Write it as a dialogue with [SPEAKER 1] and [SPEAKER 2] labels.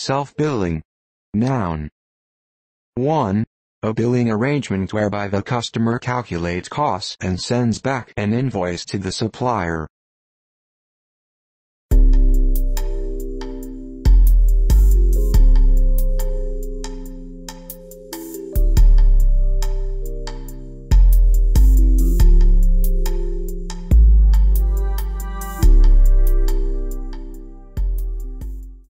[SPEAKER 1] Self-billing. Noun. 1. A billing arrangement whereby the customer calculates costs and sends back an invoice to the supplier.